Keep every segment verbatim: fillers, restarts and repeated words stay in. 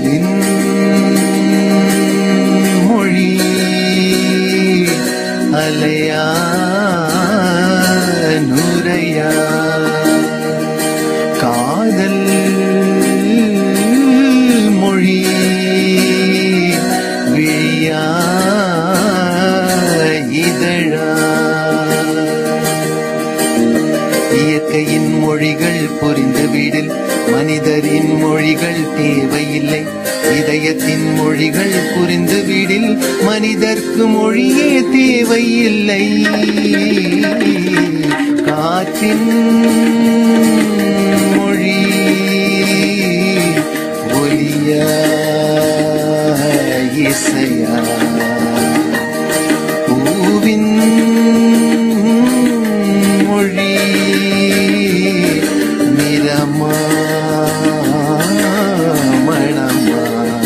கடலின் மொழி அலையா நுரையா காதல் மொழி விழியா இதழா இயற்கையின் மொழிகள் புரிந்துவிடில் மனிதரின் மொழிகள் தேவையில்லை இதயத்தின் மொழிகள் புரிந்துவிடில் மனிதர்க்கு மொழியே தேவையில்லை காற்றின் மொழி ஒலியா இசையா பூவின் மொழி நிறமா மணமா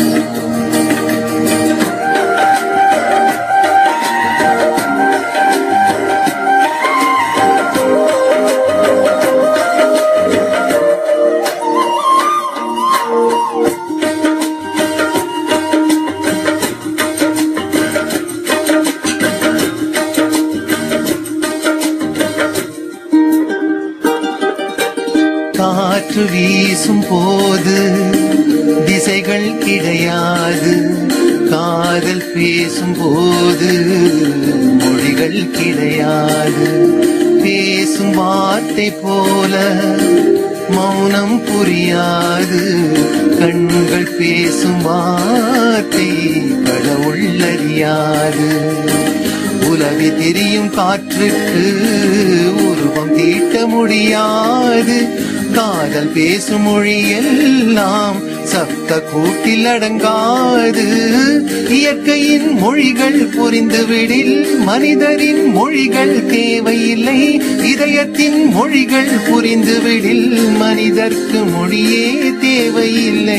காற்று வீசும் போது திசைகள் கிடையாது காதல் பேசும் போது மொழிகள் கிடையாது பேசும் வார்த்தை போல மௌனம் புரியாது கண்கள் பேசும் வார்த்தை கடவுள் அறியாது உலவி திரியும் காற்றுக்கு உருவம் தீட்ட முடியாது காதல் பேசும் மொழியெல்லாம் சப்த கூட்டில் அடங்காது இயற்கையின் மொழிகள் புரிந்துவிடில் மனிதரின் மொழிகள் தேவையில்லை இதயத்தின் மொழிகள் புரிந்துவிடில் மனிதர்க்கு மொழியே தேவையில்லை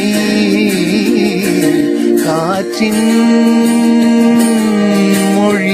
காற்றின் மொழி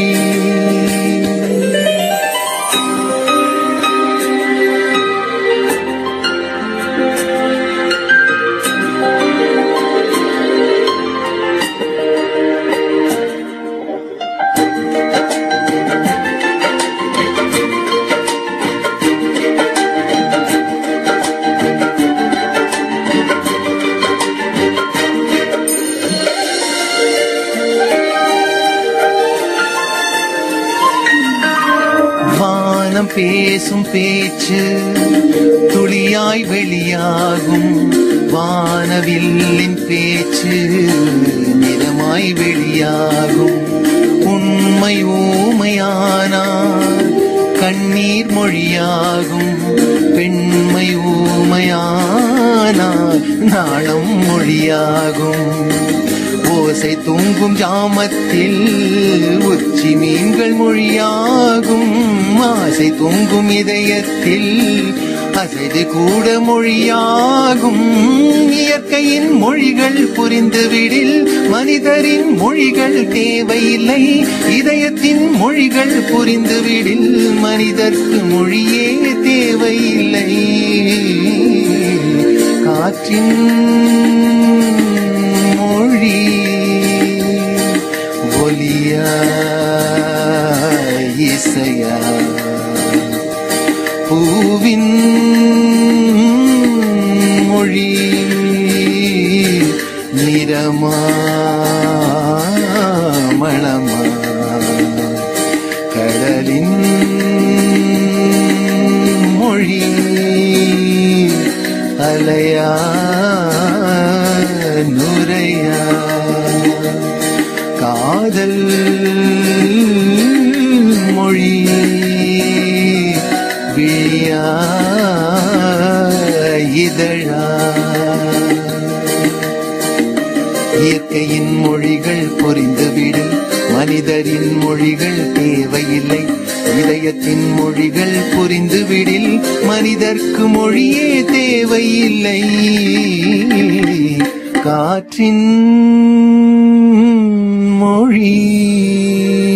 பேசும் பேச்சு துளியாய் வெளியாகும் வானவில்லின் பேச்சு நிறமாய் வெளியாகும் உண்மை ஊமையானார் கண்ணீர் மொழியாகும் பெண்மை ஊமையானார் நாணம் மொழியாகும் ஓசை தூங்கும் ஜாமத்தில் உச்சி மீன்கள் மொழியாகும் ஆசை தூங்கும் இதயத்தில் அசைது கூட மொழியாகும் இயற்கையின் மொழிகள் புரிந்துவிடில் மனிதரின் மொழிகள் தேவையில்லை இதயத்தின் மொழிகள் புரிந்துவிடில் மனிதர்க்கு மொழியே தேவையில்லை காற்றின் மொழி ஒலியா இசையா பூவின் மொழி நிறமா மணமா கடலின் மொழி அலையா நுரையா காதல் மொழி விழியா இதழா இயற்கையின் மொழிகள் புரிந்துவிடில் மனிதரின் மொழிகள் தேவையில்லை இதயத்தின் மொழிகள் புரிந்துவிடில் மனிதர்க்கு மொழியே தேவையில்லை காற்றின் மொழி